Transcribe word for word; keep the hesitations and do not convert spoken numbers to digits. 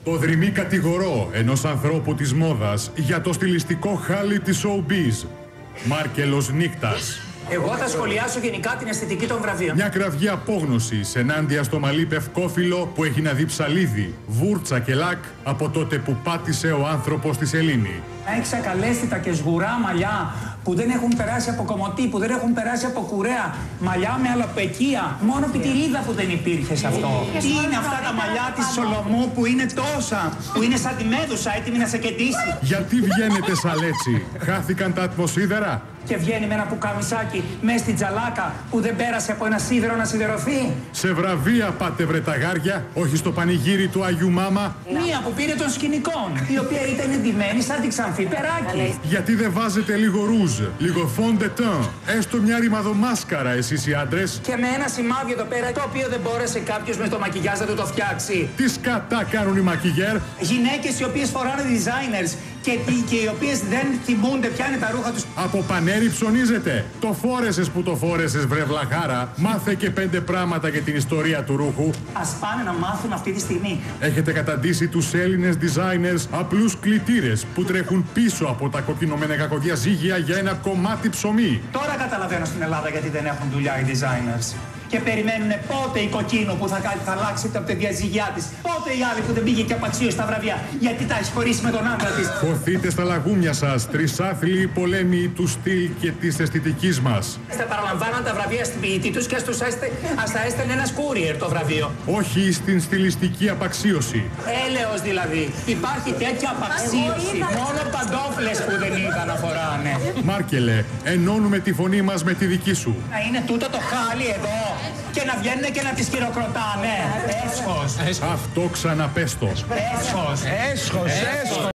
Υποδρυμή κατηγορώ ενός ανθρώπου της μόδας για το στιλιστικό χάλι της showbiz. Μάρκελος νύχτας. Εγώ θα σχολιάσω γενικά την αισθητική των βραβείων. Μια κραυγή απόγνωσης ενάντια στο μαλλί πευκόφυλλο που έχει να δει ψαλίδι, βούρτσα και λακ από τότε που πάτησε ο άνθρωπος στη σελήνη. Έχει ακαλέσθητα και σγουρά μαλλιά που δεν έχουν περάσει από κομμωτή, που δεν έχουν περάσει από κουρέα. Μαλλιά με αλαπεκία. Μόνο πιτηρίδα που δεν υπήρχε σε αυτό. Τι είναι αυτά τα μαλλιά της Σολομού που είναι τόσα, που είναι σαν τη Μέδουσα έτοιμη να σε κεντήσει. Γιατί βγαίνετε σαλέτσι, χάθηκαν τα ατμοσίδερα? Και βγαίνει με ένα πουκαμισάκι μέσα στην τζαλάκα που δεν πέρασε από ένα σίδερο να σιδερωθεί. Σε βραβεία πάτε βρε τα γάρια, όχι στο πανηγύρι του Αγίου Μάμα. Μία που πήρε των σκηνικών, η οποία ήταν εντυμένη σαν τη Ξανθή Περάκη. Γιατί δεν βάζετε λίγο ρούζ, λίγο fond de teint, έστω μια ρημαδομάσκαρα εσείς οι άντρες? Και με ένα σημάδι εδώ πέρα, το οποίο δεν μπόρεσε κάποιος με το μακιγιάζ να του το φτιάξει. Τι σκατά κάνουν οι μακιγέρ? Γυναίκες οι οποίες φοράνε designers και, και οι οποίες δεν θυμούνται ποια είναι τα ρούχα τους. Από πανέρι ψωνίζετε. Το φόρεσες που το φόρεσες βρε βλαχάρα. Μάθε και πέντε πράγματα για την ιστορία του ρούχου. Ας πάνε να μάθουν αυτή τη στιγμή. Έχετε καταντήσει τους Έλληνες designers απλούς κλητήρες που τρέχουν πίσω από τα κοκκινωμένα κακοδιαζύγια για ένα κομμάτι ψωμί. Τώρα καταλαβαίνω στην Ελλάδα γιατί δεν έχουν δουλειά οι designers. Και περιμένουν πότε η κοκκίνο που θα, θα αλλάξει από τη διαζυγιά της. Πότε η άλλη που δεν πήγε και απαξίωσε στα βραβεία. Γιατί τα έχει χωρίσει με τον άντρα της. Χωθείτε στα λαγούμια σας, τρισάθλιοι πολέμοι του στυλ και της αισθητικής μας. Θα παραλαμβάναν τα βραβεία στην ποιητή τους και ας, τους έστε, ας τα έστελνε ένας courier το βραβείο. Όχι στην στιλιστική απαξίωση. Έλεος δηλαδή. Υπάρχει τέτοια απαξίωση. Μόνο παντόφλες που δεν είδα να φοράνε. Μάρκελε, ενώνουμε τη φωνή μας με τη δική σου. Να είναι τούτο το χάλι εδώ και να βγαίνουν και να τις χειροκροτάνε. Έσχος. Αυτό ξαναπέστο. Έσχος. Έσχος,